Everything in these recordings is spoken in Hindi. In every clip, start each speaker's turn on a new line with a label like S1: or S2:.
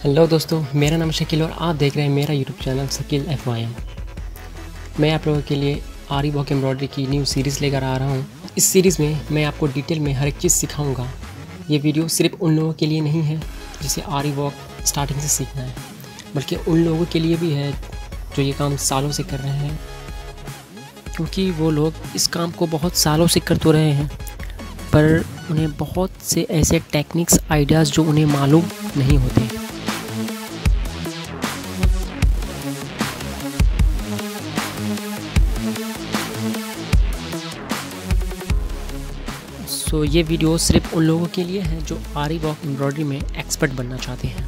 S1: हेलो दोस्तों, मेरा नाम शकील और आप देख रहे हैं मेरा यूट्यूब चैनल शकील FYM। मैं आप लोगों के लिए आरी वर्क एम्ब्रॉयडरी की न्यू सीरीज़ लेकर आ रहा हूँ। इस सीरीज़ में मैं आपको डिटेल में हर एक चीज़ सिखाऊंगा। ये वीडियो सिर्फ उन लोगों के लिए नहीं है जिसे आरी वर्क स्टार्टिंग से सीखना है, बल्कि उन लोगों के लिए भी है जो ये काम सालों से कर रहे हैं, क्योंकि वो लोग इस काम को बहुत सालों से कर तो रहे हैं पर उन्हें बहुत से ऐसे टेक्निक्स आइडियाज़ जो उन्हें मालूम नहीं होते। तो ये वीडियो सिर्फ उन लोगों के लिए है जो आरी वर्क एम्ब्रॉयडरी में एक्सपर्ट बनना चाहते हैं।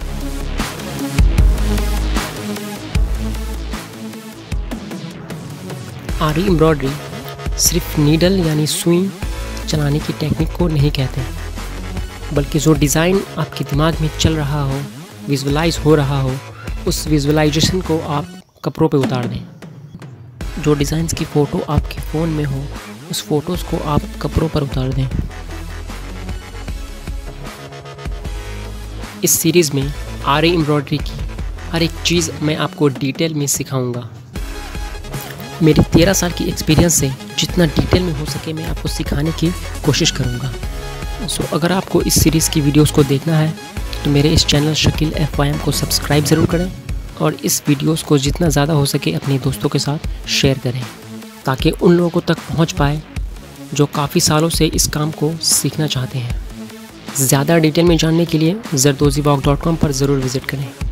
S1: आरी एम्ब्रॉयडरी सिर्फ नीडल यानी सुई चलाने की टेक्निक को नहीं कहते, बल्कि जो डिज़ाइन आपके दिमाग में चल रहा हो, विजुअलाइज हो रहा हो, उस विजुअलाइजेशन को आप कपड़ों पे उतार दें। जो डिज़ाइंस की फ़ोटो आपके फ़ोन में हो, उस फोटोज़ को आप कपड़ों पर उतार दें। इस सीरीज़ में आरी एम्ब्रॉयडरी की हर एक चीज़ मैं आपको डिटेल में सिखाऊंगा। मेरी 13 साल की एक्सपीरियंस से जितना डिटेल में हो सके मैं आपको सिखाने की कोशिश करूंगा। अगर आपको इस सीरीज़ की वीडियोस को देखना है तो मेरे इस चैनल शकील FYM को सब्सक्राइब ज़रूर करें और इस वीडियोस को जितना ज़्यादा हो सके अपने दोस्तों के साथ शेयर करें, ताकि उन लोगों तक पहुंच पाए जो काफ़ी सालों से इस काम को सीखना चाहते हैं। ज़्यादा डिटेल में जानने के लिए zardoziblog.com पर ज़रूर विज़िट करें।